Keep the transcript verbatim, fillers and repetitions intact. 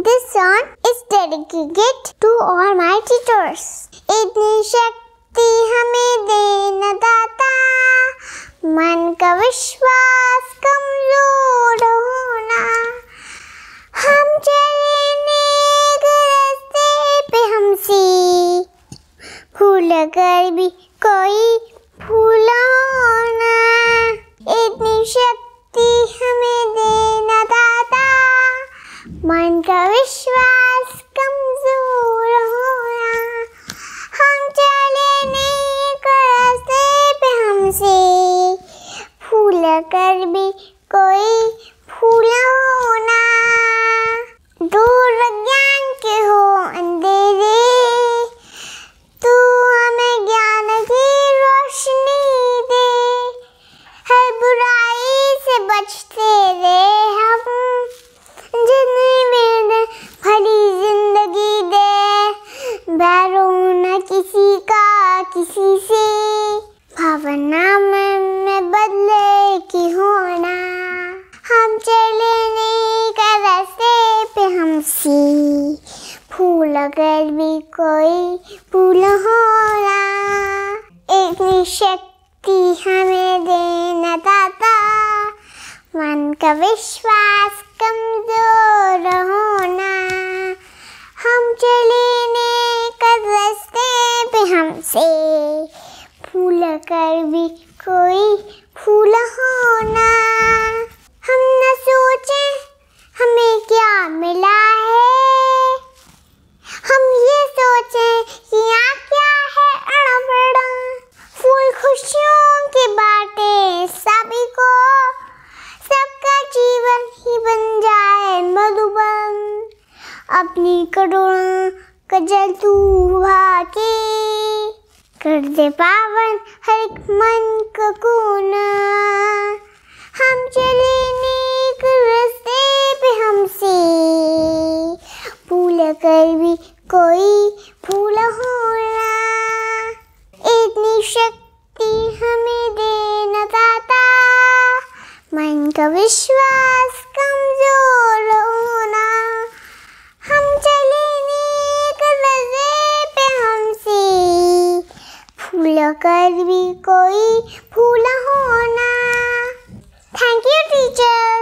This song is dedicated to all my teachers. इतनी शक्ति हमें देना दाता, मन का विश्वास कमजोर होना। हम चले नेक रास्ते पे हमसे भूल कर भी कोई भूल होना। इतनी शक्ति हमें देना दाता, मन का विश्वास कमजोर होना। हम चले नेक रास्ते पे हमसे भूल कर भी कोई भूल होना। दूर ज्ञान के हो अंधेरे, तू हमें ज्ञान की रोशनी दे। हर बुराई से बचते रहे हम, जिंदगी में भली जिंदगी दे। बैरो न किसी का किसी से, भावना में, में बदले की होना। हम चले नेक रास्ते पे हमसे भूल कर भी कोई भूल होना। इतनी शक्ति हमें देना दाता, मन का विश्वास कमजोर होना। हम चले नेक रास्ते पे हमसे भूल कर भी कोई भूल होना। हम न सोचे हमें क्या मिला है, हम ये सोचे कि यहाँ क्या है अड़बड़ा। फूल खुशियों के बाटे सभी को, सबका जीवन ही बन जाए मधुबन। अपनी करुणा का जल तू भाके, कर दे पावन हर एक मन का कोना। हम चले नेक रास्ते पे हमसे भूल कर भी कोई भूल होना। इतनी शक्ति हमें देना दाता, मन का विश्वास कमजोर होना। हम चले नेक रास्ते पे हमसे भूल कर भी कोई भूल होना। Thank you, teacher.